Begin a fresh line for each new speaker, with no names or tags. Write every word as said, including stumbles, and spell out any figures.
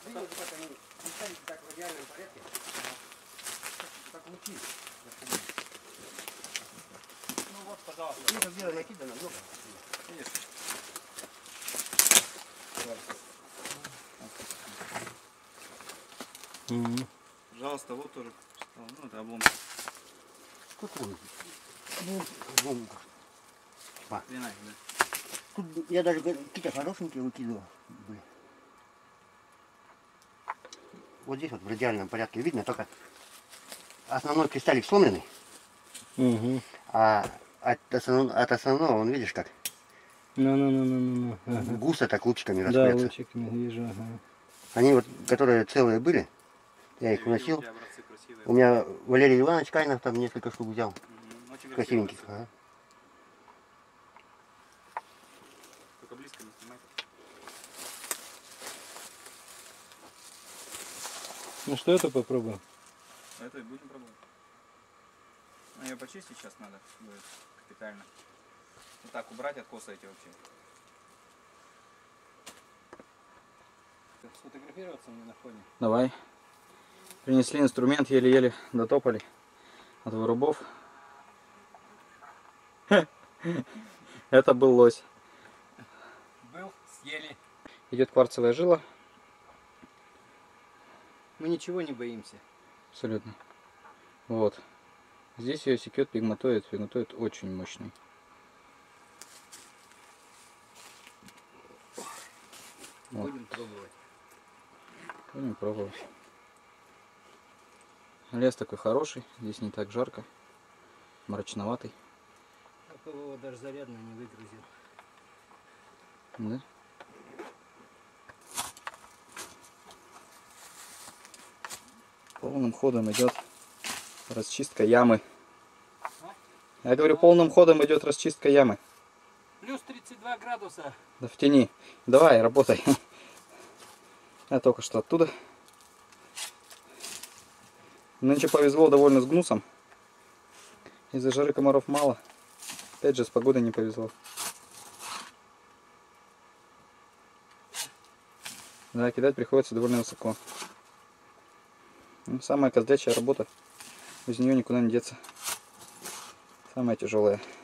видел, как они не ставите так в идеальном порядке? Как лучи.
Ну вот, пожалуйста.
Их где накидано много.
Конечно.
Mm.
Пожалуйста, вот тоже. Ну, это облом.
Тут вон. Вон.
Вина, да.
Тут я даже какие-то хорошенькие выкидывал. Вот здесь вот в идеальном порядке видно, только основной кристаллик сломленный,
Mm-hmm.
а от основного, от основного, он видишь как?
Ну, ну, ну, ну, ну, ну. Ага.
Густо так лучиками
Да,
расходятся.
лучиками вижу, ага.
Они вот, которые целые были, я их уносил. У меня Валерий Иванович Кайнов там несколько штук взял.
Угу. Очень
Красивеньких. Ага.
Только близко не снимайте.
Ну что это попробуем?
Это и будем пробовать. Ну, ее почистить сейчас надо будет капитально. Вот так убрать откосы эти вообще.
Сфотографироваться мне на фоне.
Давай. Принесли инструмент, еле-еле дотопали от вырубов. Это был лось.
Был, съели.
Идет кварцевая жила.
Мы ничего не боимся.
Абсолютно. Вот. Здесь ее секет пигматоид. Пигматоид очень мощный. Вот.
Будем пробовать.
Будем пробовать. Лес такой хороший. Здесь не так жарко. Мрачноватый.
А его даже зарядно не выгрузил.
Да? Полным ходом идет расчистка ямы. Я говорю, полным ходом идет расчистка ямы.
Плюс тридцать два градуса.
Да в тени. Давай, работай. Я только что оттуда. Нынче повезло довольно с гнусом. Из-за жары комаров мало. Опять же, с погодой не повезло. Да, кидать приходится довольно высоко. Ну, самая козлячая работа. Без нее никуда не деться. Самая тяжелая.